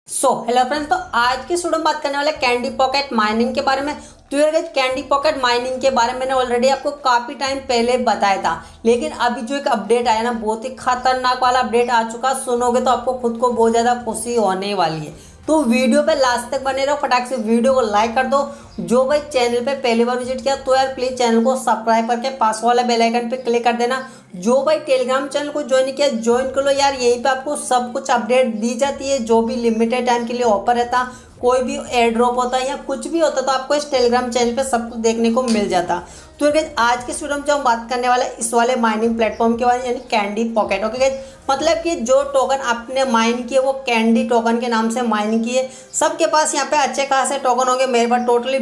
Hello friends. तो आज की वीडियो में बात करने वाले कैंडी पॉकेट माइनिंग के बारे में। तो यार कैंडी पॉकेट माइनिंग के बारे में मैंने ऑलरेडी आपको काफी टाइम पहले बताया था, लेकिन अभी जो एक अपडेट आया ना, बहुत ही खतरनाक वाला अपडेट आ चुका। सुनोगे तो आपको खुद को बहुत ज्यादा खुशी होने वाली है। तो वीडियो पे लास्ट तक बने रहो, फटाक से वीडियो को लाइक कर दो। जो भाई चैनल पे पहली बार विजिट किया तो यार प्लीज चैनल को सब्सक्राइब करके पास वाला बेल आइकन पे क्लिक कर देना। जो भाई टेलीग्राम चैनल को ज्वाइन किया ज्वाइन कर लो यार, यहीं पे आपको सब कुछ अपडेट दी जाती है। जो भी लिमिटेड टाइम के लिए ऑफर रहता, कोई भी एयर ड्रॉप होता है या कुछ भी होता तो आपको इस टेलीग्राम चैनल पे सब कुछ देखने को मिल जाता। तो आज की वीडियो में जो हम बात करने वाले इस वाले माइनिंग प्लेटफॉर्म के बारे में, यानी कैंडी पॉकेट। ओके गाइस, मतलब कि जो टोकन आपने माइन किए वो कैंडी टोकन के नाम से माइन किए। सबके पास यहाँ पे अच्छे खासे टोकन होंगे। मेरे पास टोटली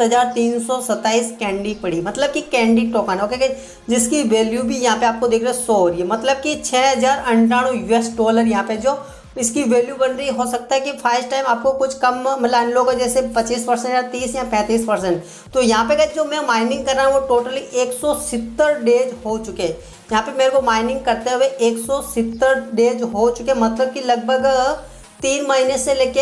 20,327 कैंडी पड़ी, मतलब कि कैंडी टोकन। ओके गाइस, जिसकी वैल्यू भी यहाँ पे आपको देख रहे हो शो हो रही है, मतलब कि $6,098 यहाँ पे जो इसकी वैल्यू बन रही। हो सकता है कि फर्स्ट टाइम आपको कुछ कम मतलब इन लोगों जैसे 25% या 30 या 35%। तो यहाँ पे जो मैं माइनिंग कर रहा हूँ वो टोटली 170 डेज हो चुके। यहाँ पे मेरे को माइनिंग करते हुए 170 डेज हो चुके, मतलब कि लगभग 3 महीने से लेके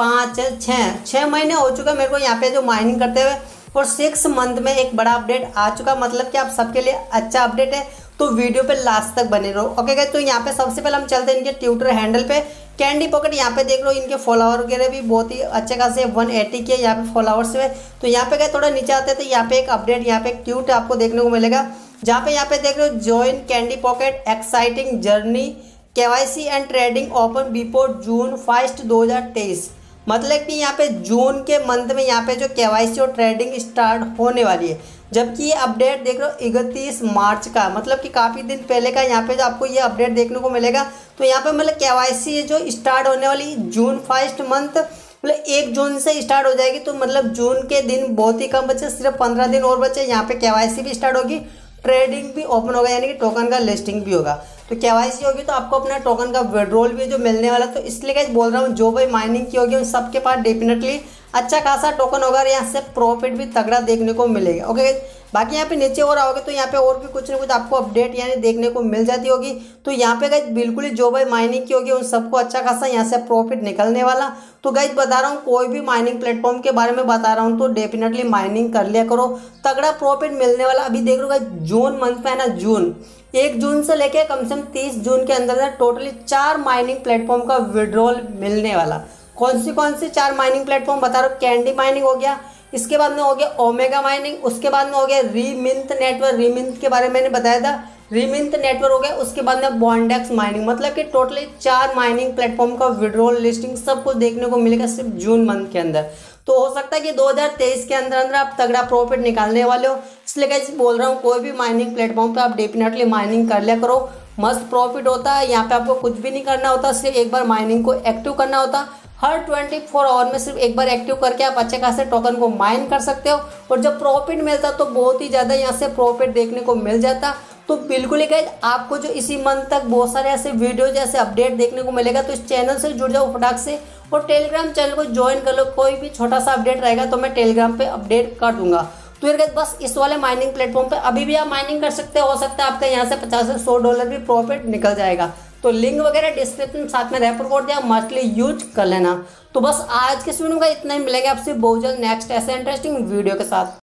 5-6 महीने हो चुका मेरे को यहाँ पे जो माइनिंग करते हुए। और 6 मंथ में एक बड़ा अपडेट आ चुका, मतलब कि आप सबके लिए अच्छा अपडेट है। तो वीडियो पे लास्ट तक बने रहो। ओके गाइस, तो यहाँ पे सबसे पहले हम चलते हैं इनके ट्विटर हैंडल पे। कैंडी पॉकेट यहाँ पे देख लो, इनके फॉलोअर वगैरह भी बहुत ही अच्छे खासे 180 के यहाँ पे फॉलोअर्स है। तो यहाँ पे गए थोड़ा नीचे आते हैं तो यहाँ पे एक अपडेट, यहाँ पे एक ट्वीट आपको देखने को मिलेगा, जहाँ पे यहाँ पे देख रहे हो join candy pocket exciting journey KYC and trading open before June 1, 2023। मतलब कि यहाँ पे जून के मंथ में यहाँ पे जो KYC और ट्रेडिंग स्टार्ट होने वाली है। जबकि ये अपडेट देख रहे हो 31 मार्च का, मतलब कि काफ़ी दिन पहले का यहाँ पे जो आपको ये अपडेट देखने को मिलेगा। तो यहाँ पे मतलब KYC जो स्टार्ट होने वाली जून 1 मंथ, मतलब 1 जून से स्टार्ट हो जाएगी। तो मतलब जून के दिन बहुत ही कम बचे, सिर्फ 15 दिन और बचे। यहाँ पे KYC भी स्टार्ट होगी, ट्रेडिंग भी ओपन होगा, यानी कि टोकन का लिस्टिंग भी होगा। तो KYC होगी तो आपको अपना टोकन का विड्रॉल भी जो मिलने वाला। तो इसलिए गाइस बोल रहा हूँ, जो भाई माइनिंग की होगी उन सबके पास डेफिनेटली अच्छा खासा टोकन होगा और यहाँ से प्रॉफिट भी तगड़ा देखने को मिलेगा। ओके गाइस, बाकी यहाँ पे नीचे और आओगे तो यहाँ पे और भी कुछ ना कुछ आपको अपडेट यानी देखने को मिल जाती होगी। तो यहाँ पे गाइस बिल्कुल ही जो भाई माइनिंग की होगी उन सबको अच्छा खासा यहाँ से प्रॉफिट निकलने वाला। तो गाइस बता रहा हूँ, कोई भी माइनिंग प्लेटफॉर्म के बारे में बता रहा हूँ तो डेफिनेटली माइनिंग कर लिया करो, तगड़ा प्रॉफिट मिलने वाला। अभी देख लो गाइस जून मंथ में है ना, जून 1 जून से लेके कम से कम 30 जून के अंदर टोटली 4 माइनिंग प्लेटफॉर्म का विड्रॉल मिलने वाला। कौन सी 4 माइनिंग प्लेटफॉर्म बता रहा हूँ? कैंडी माइनिंग हो गया, इसके बाद में हो गया ओमेगा माइनिंग, उसके बाद में हो गया रीमिंट नेटवर्क, रीमिंट के बारे में मैंने बताया था, रीमिंट नेटवर्क हो गया, उसके बाद में बॉन्डेक्स माइनिंग। मतलब कि टोटली 4 माइनिंग प्लेटफॉर्म का विड्रॉल लिस्टिंग सब कुछ देखने को मिलेगा सिर्फ जून मंथ के अंदर। तो हो सकता है कि 2023 के अंदर आप तगड़ा प्रॉफिट निकालने वाले हो। इसलिए गाइस बोल रहा हूँ, कोई भी माइनिंग प्लेटफॉर्म पे आप डेफिनेटली माइनिंग कर लिया करो, मस्त प्रॉफिट होता है। यहाँ पे आपको कुछ भी नहीं करना होता, सिर्फ एक बार माइनिंग को एक्टिव करना होता। हर 24 आवर में सिर्फ एक बार एक्टिव करके आप अच्छे खासे टोकन को माइन कर सकते हो। और जब प्रॉफिट मिलता तो बहुत ही ज़्यादा यहाँ से प्रॉफिट देखने को मिल जाता। तो बिल्कुल ही गाइस आपको जो इसी मंथ तक बहुत सारे ऐसे वीडियो जैसे अपडेट देखने को मिलेगा। तो इस चैनल से जुड़ जाओ फटाक से और टेलीग्राम चैनल को ज्वाइन कर लो। कोई भी छोटा सा अपडेट रहेगा तो मैं टेलीग्राम पे अपडेट कर दूंगा। तो यार बस इस वाले माइनिंग प्लेटफॉर्म पे अभी भी आप माइनिंग कर सकते हो सकता है आपका यहाँ से 50 से $100 भी प्रॉफिट निकल जाएगा। तो लिंक वगैरह डिस्क्रिप्शन साथ में रेफर कोड दिया, मस्टली यूज कर लेना। तो बस आज के वीडियो का इतना ही, मिलेगा आपसे बहुत जल्द नेक्स्ट ऐसे इंटरेस्टिंग वीडियो के साथ।